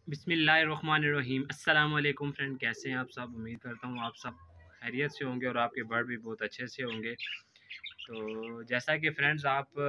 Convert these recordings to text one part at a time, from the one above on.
बिस्मिल्लाहिर्रहमानिर्रहीम। अस्सलाम वालेकुम फ्रेंड, कैसे हैं आप सब। उम्मीद करता हूँ आप सब खैरियत से होंगे और आपके बर्ड भी बहुत अच्छे से होंगे। तो जैसा कि फ्रेंड्स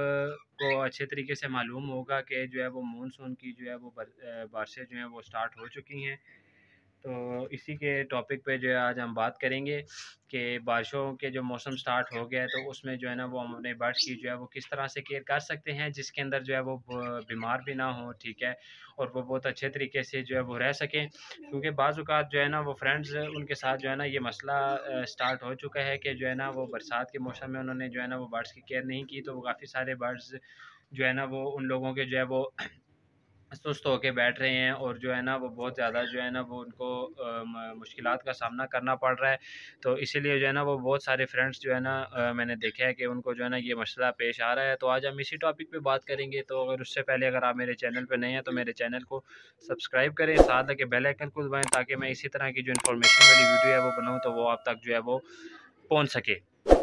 को अच्छे तरीके से मालूम होगा कि जो है वो मानसून की जो है वो बारिशें जो हैं वो स्टार्ट हो चुकी हैं। तो इसी के टॉपिक पे जो है आज हम बात करेंगे कि बारिशों के जो मौसम स्टार्ट हो गया है तो उसमें जो है ना वो हम अपने बर्ड्स की जो है वो किस तरह से केयर कर सकते हैं जिसके अंदर जो है वो बीमार भी ना हो, ठीक है, और वो बहुत अच्छे तरीके से जो है वो रह सकें। क्योंकि बाज़ औक़ात जो है ना वो फ्रेंड्स उनके साथ जो है ना ये मसला स्टार्ट हो चुका है कि जो है ना वो बरसात के मौसम में उन्होंने जो है ना वो बर्ड्स की केयर नहीं की, तो वो काफ़ी सारे बर्ड्स जो है ना वो उन लोगों के जो है वो सुस्त होके बैठ रहे हैं और जो है ना वो बहुत ज़्यादा जो है ना वो उनको मुश्किलात का सामना करना पड़ रहा है। तो इसीलिए जो है ना वो बहुत सारे फ्रेंड्स जो है ना मैंने देखा है कि उनको जो है ना ये मसला पेश आ रहा है। तो आज हम इसी टॉपिक पे बात करेंगे। तो अगर उससे पहले अगर आप मेरे चैनल पे नए हैं तो मेरे चैनल को सब्सक्राइब करें, साथ लगे बेल आइकन को दबाएँ ताकि मैं इसी तरह की जो इन्फॉर्मेशन वाली वीडियो है वो बनाऊँ तो वो आप तक जो है वो पहुँच सके।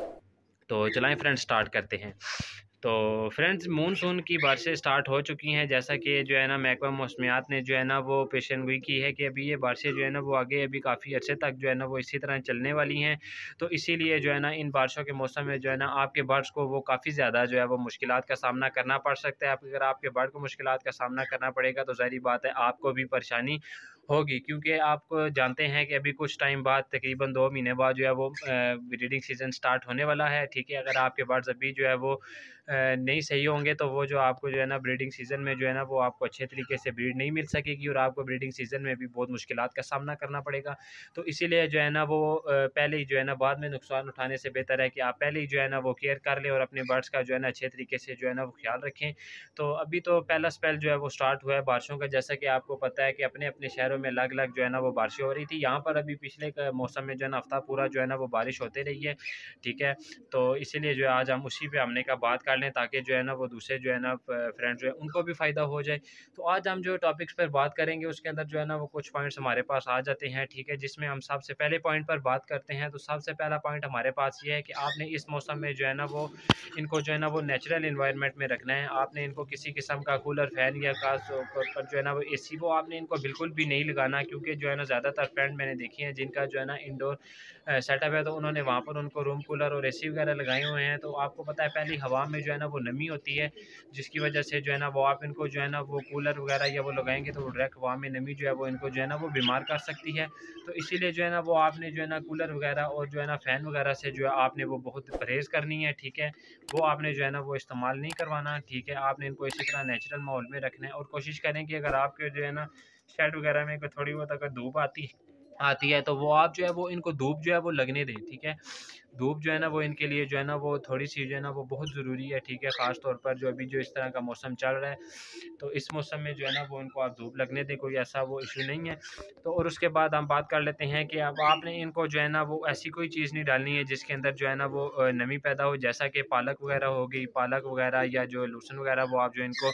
तो चलाएँ फ्रेंड्स, स्टार्ट करते हैं। तो फ्रेंड्स मानसून की बारिशें स्टार्ट हो चुकी हैं, जैसा कि जो है ना महकमा मौसमियात ने जो है ना वो पेशेनगोई की है कि अभी ये बारिशें जो है ना वो आगे अभी काफ़ी अरसे तक जो है ना वो इसी तरह चलने वाली हैं। तो इसीलिए जो है ना इन बारिशों के मौसम में जो है ना आपके बर्ड्स को वो काफ़ी ज़्यादा जो है वो मुश्किलात का सामना करना पड़ सकता है। आप अगर आपके बर्ड को मुश्किलात का सामना करना पड़ेगा तो ज़ाहिर बात है आपको भी परेशानी होगी, क्योंकि आप जानते हैं कि अभी कुछ टाइम बाद तकरीबन 2 महीने बाद जो है वो ब्रीडिंग सीज़न स्टार्ट होने वाला है, ठीक है। अगर आपके बर्ड्स अभी जो है वो नहीं सही होंगे तो वो जो आपको जो है ना ब्रीडिंग सीज़न में जो है ना वो आपको अच्छे तरीके से ब्रीड नहीं मिल सकेगी और आपको ब्रीडिंग सीज़न में भी बहुत मुश्किलात का सामना करना पड़ेगा। तो इसीलिए जो है ना वो पहले ही जो है ना बाद में नुकसान उठाने से बेहतर है कि आप पहले ही जो है ना वो केयर कर लें और अपने बर्ड्स का जो है ना अच्छे तरीके से जो है ना वो ख्याल रखें। तो अभी तो पहला स्पेल जो है वो स्टार्ट हुआ है बारिशों का, जैसा कि आपको पता है कि अपने-अपने शहरों में अलग-अलग जो है ना वो बारिशें हो रही थी। यहाँ पर अभी पिछले क मौसम में जो है ना हफ़्ता पूरा जो है ना वो बारिश होती रही है, ठीक है। तो इसीलिए जो है आज हम उसी पे हमने कहा बात कर लें ताकि जो है ना वो दूसरे जो है ना फ्रेंड्स जो है उनको भी फ़ायदा हो जाए। तो आज हम जो टॉपिक्स पर बात करेंगे उसके अंदर जो है ना वो कुछ पॉइंट्स हमारे पास आ जाते हैं, ठीक है, जिसमें हम सबसे पहले पॉइंट पर बात करते हैं। तो सबसे पहला पॉइंट हमारे पास ये है कि आपने इस मौसम में जो है ना वो इनको जो है ना वो नेचुरल एनवायरनमेंट में रखना है। आपने इनको किसी किस्म का कूलर, फ़ैन या ख़ास तौर पर जो है ना वो एसी वो आपने इनको बिल्कुल भी नहीं लगाना, क्योंकि जो है ना ज़्यादातर फ्रेंड मैंने देखे हैं जिनका जो है ना इंडोर सेटअप है तो उन्होंने वहाँ पर उनको रूम कूलर और एसी वगैरह लगाए हुए हैं। तो आपको पता है पहली हवा में जो है ना वो नमी होती है, जिसकी वजह से जो है ना वो आप इनको जो है ना वो कूलर वगैरह या वो लगाएँगे तो वो डायरेक्ट हवा में नमी जो है वो इनको जो है ना वो बीमार कर सकती है। तो इसीलिए जो है ना वो आपने जो है ना कूलर वगैरह और जो है ना फ़ैन वगैरह से जो है आपने वो बहुत परहेज़ करनी है, ठीक है। वो आपने जो है ना वो इस्तेमाल नहीं करवाना, ठीक है। आपने इनको इसी तरह नेचुरल माहौल में रखना है और कोशिश करें कि अगर आपके जो है ना शेड वगैरह में कोई थोड़ी बहुत अगर धूप आती आती है तो वो आप जो है वो इनको धूप जो है वो लगने दें, ठीक है। धूप जो है ना वो इनके लिए जो है ना वो थोड़ी-सी जो है ना वो बहुत ज़रूरी है, ठीक है। ख़ास तौर पर जो अभी जो इस तरह का मौसम चल रहा है, तो इस मौसम में जो है ना वो इनको आप धूप लगने दें, कोई ऐसा वो इश्यू नहीं है। तो और उसके बाद हम बात कर लेते हैं कि अब आपने इनको जो है ना वो ऐसी कोई चीज़ नहीं डालनी है जिसके अंदर जो है ना वो नमी पैदा हो, जैसा कि पालक वगैरह हो गई, पालक वगैरह या जो लहसुन वगैरह वो आप जो इनको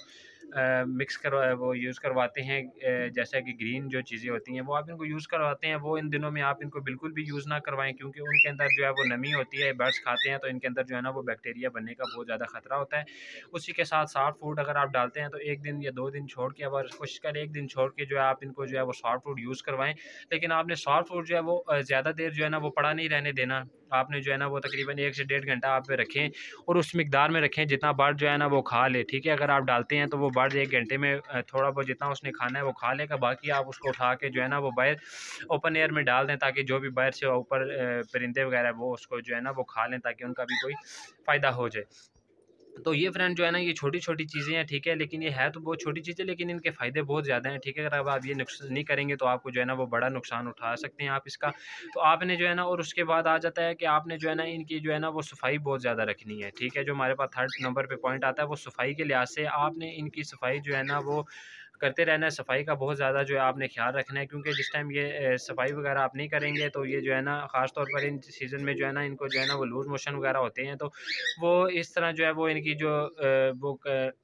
मिक्स करवा वो यूज़ करवाते हैं, जैसा कि ग्रीन जो चीज़ें होती हैं वो आप इनको यूज़ करवाते हैं, वो इन दिनों में आप इनको बिल्कुल भी यूज़ ना करवाएँ, क्योंकि उनके अंदर जो है वो नमी होती है, बर्ड्स खाते हैं तो इनके अंदर जो है ना वो बैक्टीरिया बनने का बहुत ज़्यादा खतरा होता है। उसी के साथ सॉफ्ट फूड अगर आप डालते हैं तो 1 दिन या 2 दिन छोड़ के, अगर कोशिश करें 1 दिन छोड़ के जो है आप इनको जो है वो सॉफ्ट फूड यूज़ करवाएँ। लेकिन आपने सॉफ्ट फूड जो है वो ज़्यादा देर जो है ना वो पड़ा नहीं रहने देना। आपने जो है ना वो तकरीबन 1 से डेढ़ घंटा आप रखें और उस मिकदार में रखें जितना बर्ड जो है ना वो खा ले, ठीक है। अगर आप डालते हैं तो वो बर्ड 1 घंटे में थोड़ा बहुत जितना उसने खाना है वो खा लेगा, बाकी आप उसको उठा के जो है ना वो बाहर ओपन एयर में डाल दें ताकि जो भी बाहर से ऊपर परिंदे वगैरह वो उसको जो है ना वो खा लें ताकि उनका भी कोई फ़ायदा हो जाए। तो ये फ्रेंड जो है ना ये छोटी-छोटी चीज़ें हैं, ठीक है, लेकिन ये है तो बहुत छोटी चीज़ें लेकिन इनके फ़ायदे बहुत ज़्यादा हैं, ठीक है। अगर अब आप ये नुक्स नहीं करेंगे तो आपको जो है ना वो बड़ा नुकसान उठा सकते हैं आप इसका। तो आपने जो है ना और उसके बाद आ जाता है कि आपने जो है ना इनकी जो है ना वो सफाई बहुत ज़्यादा रखनी है, ठीक है। जो हमारे पास 3rd नंबर पे पॉइंट आता है वो सफाई के लिहाज से आपने इनकी सफाई जो है ना वो करते रहना है। सफाई का बहुत ज़्यादा जो है आपने ख़्याल रखना है, क्योंकि जिस टाइम ये सफाई वगैरह आप नहीं करेंगे तो ये जो है ना ख़ास तौर पर इन सीज़न में जो है ना इनको जो है ना वो लूज़ मोशन वगैरह होते हैं, तो वो इस तरह जो है वो इनकी जो वो क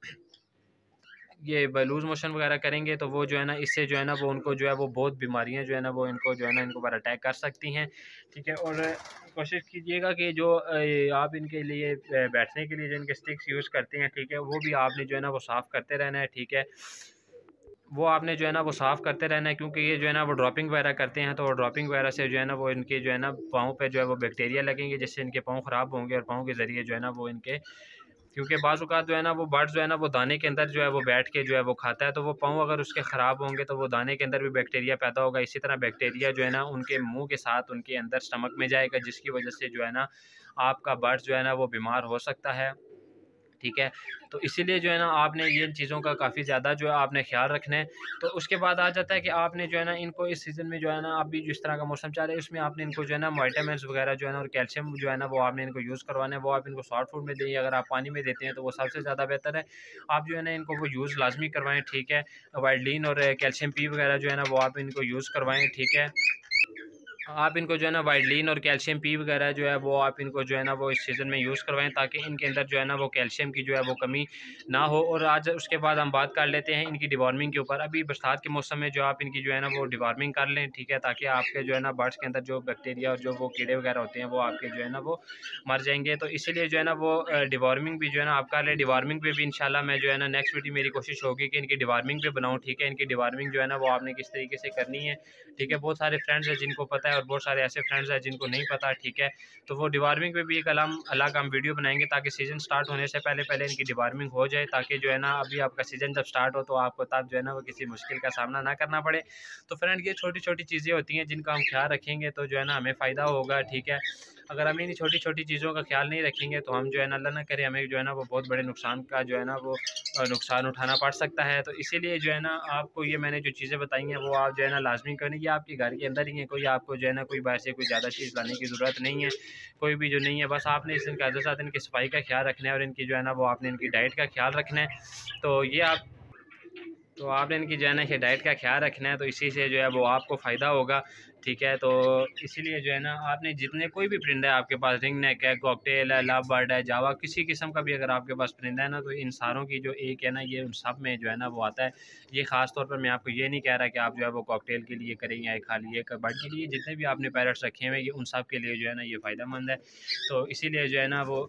ये लूज़ मोशन वगैरह करेंगे तो वो जो है ना इससे जो है ना वो उनको जो है वो बहुत बीमारियाँ जो है ना वो इनको जो है ना इनको ऊपर अटैक कर सकती हैं, ठीक है। और कोशिश कीजिएगा कि जो आप इनके लिए बैठने के लिए जो इनके स्टिक्स यूज़ करते हैं, ठीक है, वो भी आपने जो है ना वो साफ़ करते रहना है, ठीक है। वो आपने जो है ना वो साफ़ करते रहना है, क्योंकि ये जो है ना वो ड्रॉपिंग वगैरह करते हैं, तो वो ड्रॉपिंग वगैरह से जो है ना वो इनके जो है ना पाँव पे जो है वो बैक्टीरिया लगेंगे, जिससे इनके पाँव ख़राब होंगे और पाँव के ज़रिए जो है ना वो इनके, क्योंकि बाज़ औक़ात जो है ना वो बर्ड जो है ना वो दाने के अंदर जो है वो बैठ के जो है वो खाता है, तो वो पाँव अगर उसके ख़राब होंगे तो वो दाने के अंदर भी बैक्टीरिया पैदा होगा। इसी तरह बैक्टीरिया जो है ना उनके मुँह के साथ उनके अंदर स्टमक में जाएगा, जिसकी वज़ह से जो है ना आपका बर्ड जो है ना वो बीमार हो सकता है। ठीक है? तो इसीलिए जो है ना आपने ये चीज़ों का काफ़ी ज़्यादा जो है आपने ख़्याल रखना है। तो उसके बाद आ जाता है कि आपने जो है ना इनको इस सीज़न में जो है ना अभी जिस तरह का मौसम चल रहा है, उसमें आपने इनको जो है ना विटामिन्स वग़ैरह जो है ना और कैल्शियम जो है ना वो आपने इनको यूज़ करवाना है। वो आप इनको सॉफ्ट फूड में दें, अगर आप पानी में देते हैं तो वो सबसे ज़्यादा बेहतर है। आप जो है ना इनको वो यूज़ लाज़मी करवाएँ, ठीक है? वाइटलिन और कैल्शियम पी वग़ैरह जो है ना वो आप इनको यूज़ करवाएँ, ठीक है? आप इनको जो है ना वाइटलिन और कैल्शियम पी वगैरह जो है वो आप इनको जो है ना वो इस सीज़न में यूज़ करवाएँ, ताकि इनके अंदर जो है ना वो कैल्शियम की जो है वो कमी ना हो। और आज उसके बाद हम बात कर लेते हैं इनकी डिवॉर्मिंग के ऊपर। अभी बरसात के मौसम में जो आप इनकी जो है ना वो डिवॉर्मिंग कर लें, ठीक है? ताकि आपके जो है ना बर्ड्स के अंदर जो बैक्टीरिया और जो वो कीड़े वगैरह होते हैं वो आपके जो है ना वो मर जाएँगे। तो इसीलिए जो है ना वो डिवॉर्मिंग भी जो है ना आप कर लें। डिवॉर्मिंग पे भी इंशाल्लाह मैं जो है ना नेक्स्ट वीडियो मेरी कोशिश होगी कि इनकी डिवॉर्मिंग पे बनाऊँ, ठीक है? इनकी डिवॉर्मिंग जो है ना वो आपने किस तरीके से करनी है, ठीक है? बहुत सारे फ्रेंड्स हैं जिनको पता है और बहुत सारे ऐसे फ्रेंड्स हैं जिनको नहीं पता, ठीक है? तो वो डिवॉर्मिंग पे भी एक अलग हम वीडियो बनाएँगे, ताकि सीज़न स्टार्ट होने से पहले इनकी डिवॉर्मिंग हो जाए, ताकि जो है ना अभी आपका सीज़न जब स्टार्ट हो तो आपको तब जो है ना वो किसी मुश्किल का सामना ना करना पड़े। तो फ्रेंड ये छोटी-छोटी चीज़ें होती हैं जिनका हम ख़्याल रखेंगे तो जो है ना हमें फ़ायदा होगा, ठीक है? अगर हम इन छोटी-छोटी चीज़ों का ख़्याल नहीं रखेंगे तो हम जो है ना अल्लाह ना करे हमें जो है ना वो बहुत बड़े नुकसान का जो है ना वो नुकसान उठाना पड़ सकता है। तो इसीलिए जो है ना आपको ये मैंने जो चीज़ें बताई हैं वो आप जो है ना लाज़मी करें। ये आपके घर के अंदर ही है, कोई आपको जो है ना कोई बाहर से कोई ज़्यादा चीज़ लाने की ज़रूरत नहीं है, कोई भी जो नहीं है। बस आपने इस इनका साथ इनकी सफाई का ख़्याल रखना है और इनकी जो है ना वो आपने इनकी डाइट का ख़्याल रखना है। तो ये आप तो आपने इनकी जो है ना ये डाइट का ख़्याल रखना है, तो इसी से जो है वो आपको फ़ायदा होगा, ठीक है? तो इसीलिए जो है ना आपने जितने कोई भी परिंदा है आपके पास, रिंग नेक है, कॉकटेल है, लव बर्ड है, जावा, किसी किस्म का भी अगर आपके पास परिंदा है ना, तो इन सारों की जो एक है ना ये उन सब में जो है ना वो आता है। ये ख़ास तौर पर मैं आपको ये नहीं कह रहा कि आप जो है वो कॉकटेल के लिए करें या खाली एक बर्ड के लिए, जितने भी आपने पैरट्स रखे हुए हैं ये उन सब के लिए जो है ना ये फ़ायदेमंद है। तो इसीलिए जो है ना वो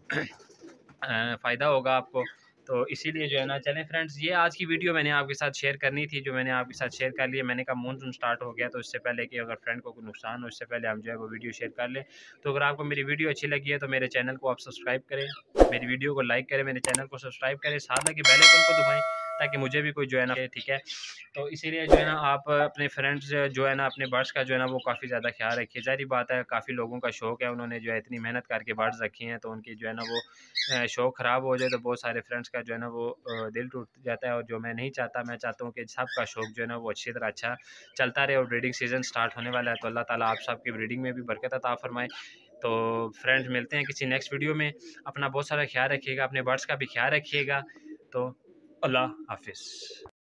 फ़ायदा होगा आपको। तो इसीलिए जो है ना चलें फ्रेंड्स, ये आज की वीडियो मैंने आपके साथ शेयर करनी थी, जो मैंने आपके साथ शेयर कर लिया। मैंने कहा मानसून स्टार्ट हो गया तो इससे पहले कि अगर फ्रेंड को कोई नुकसान हो, इससे पहले हम जो है वो वीडियो शेयर कर लें। तो अगर आपको मेरी वीडियो अच्छी लगी है तो मेरे चैनल को आप सब्सक्राइब करें, मेरी वीडियो को लाइक करें, मेरे चैनल को सब्सक्राइब करें, साथ लगे बेल आइकन को दबाएँ, ताकि मुझे भी कोई जो है ना, ठीक है? तो इसीलिए जो है ना आप अपने फ्रेंड्स जो है ना अपने बर्ड्स का जो है ना वो काफ़ी ज़्यादा ख्याल रखिए। ज़ाहिर बात है काफ़ी लोगों का शौक है, उन्होंने जो है इतनी मेहनत करके बर्ड्स रखी हैं, तो उनकी जो है ना वो शौक ख़राब हो जाए तो बहुत सारे फ्रेंड्स का जो है ना वो दिल टूट जाता है। और जो मैं नहीं चाहता, मैं चाहता हूँ कि सबका शौक जो है ना वो अच्छी तरह अच्छा चलता रहे। और ब्रीडिंग सीज़न स्टार्ट होने वाला है, तो अल्लाह ताला आप सबकी ब्रीडिंग में भी बरकत अता फ़रमाए। तो फ्रेंड्स मिलते हैं किसी नेक्स्ट वीडियो में। अपना बहुत सारा ख्याल रखिएगा, अपने बर्ड्स का भी ख्याल रखिएगा। तो अल्लाह हाफ़िज़।